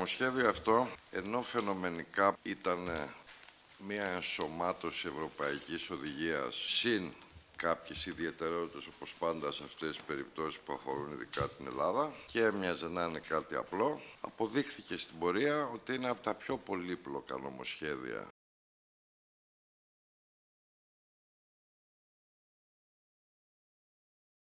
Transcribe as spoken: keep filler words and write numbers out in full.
νομοσχέδιο αυτό, ενώ φαινομενικά ήταν μια ενσωμάτωση ευρωπαϊκής οδηγίας συν κάποιες ιδιαιτερότητες, όπως πάντα σε αυτές τις περιπτώσεις που αφορούν ειδικά την Ελλάδα, και έμοιαζε να είναι κάτι απλό, αποδείχθηκε στην πορεία ότι είναι από τα πιο πολύπλοκα νομοσχέδια